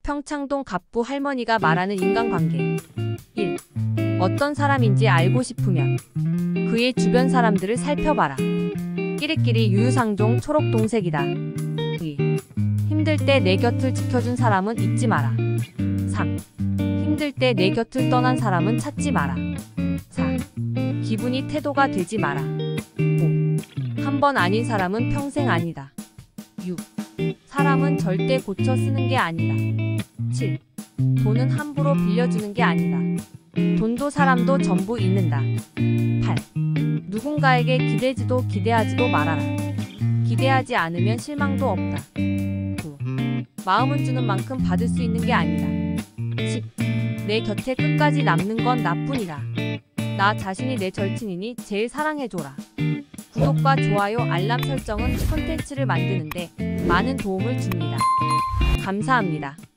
평창동 갑부 할머니가 말하는 인간관계. 1. 어떤 사람인지 알고 싶으면 그의 주변 사람들을 살펴봐라. 끼리끼리 유유상종 초록동색이다. 2. 힘들 때 내 곁을 지켜준 사람은 잊지 마라. 3. 힘들 때 내 곁을 떠난 사람은 찾지 마라. 4. 기분이 태도가 되지 마라. 5. 한 번 아닌 사람은 평생 아니다. 6. 사람은 절대 고쳐 쓰는 게 아니다. 7. 돈은 함부로 빌려주는 게 아니다. 돈도 사람도 전부 잃는다. 8. 누군가에게 기대지도 기대하지도 말아라. 기대하지 않으면 실망도 없다. 9. 마음은 주는 만큼 받을 수 있는 게 아니다. 10. 내 곁에 끝까지 남는 건 나뿐이다. 나 자신이 내 절친이니 제일 사랑해줘라. 구독과 좋아요, 알람 설정은 콘텐츠를 만드는데 많은 도움을 줍니다. 감사합니다.